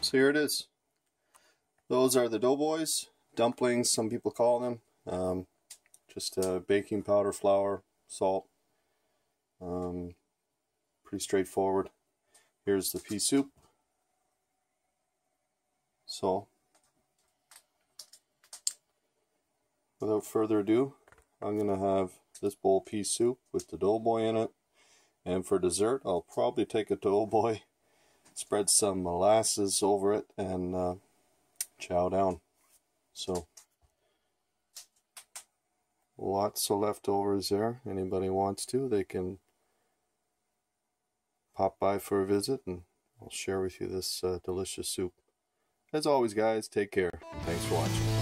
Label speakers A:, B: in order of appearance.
A: So here it is. Those are the doughboys, dumplings, some people call them. Just baking powder, flour, salt. Pretty straightforward. Here's the pea soup. So, without further ado, I'm going to have this bowl of pea soup with the doughboy in it. And for dessert, I'll probably take a doughboy, spread some molasses over it, and chow down. So, lots of leftovers there. Anybody wants to, they can pop by for a visit and I'll share with you this delicious soup. As always, guys, take care. Thanks for watching.